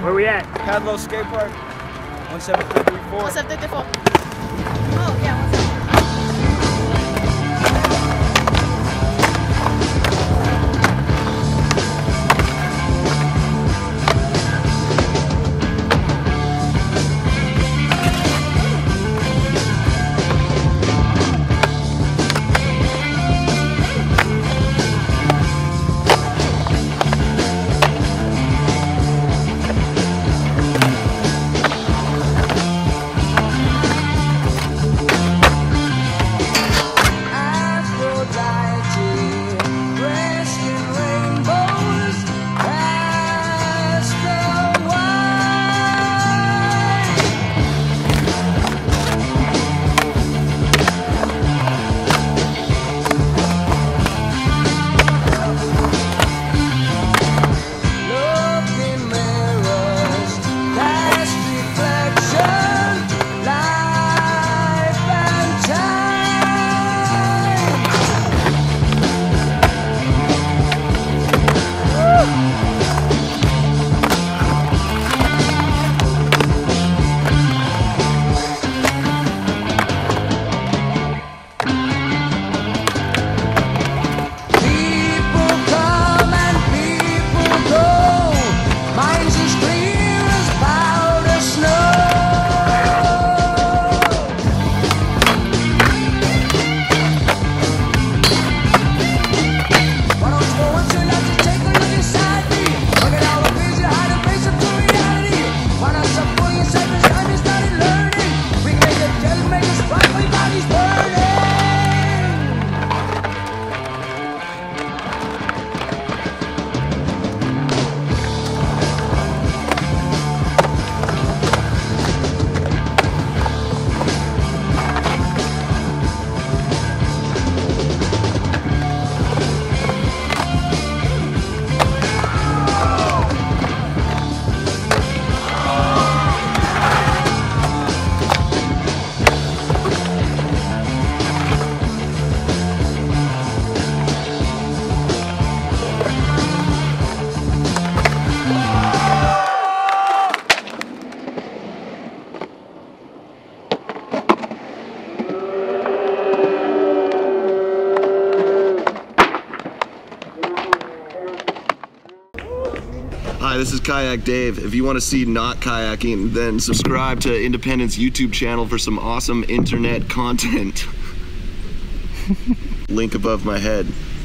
Where we at? Padlow Skate Park, 17334. 174. Oh, yeah, 174. Hi, this is Kayak Dave. If you want to see not kayaking, then subscribe to Independent's YouTube channel for some awesome internet content. Link above my head.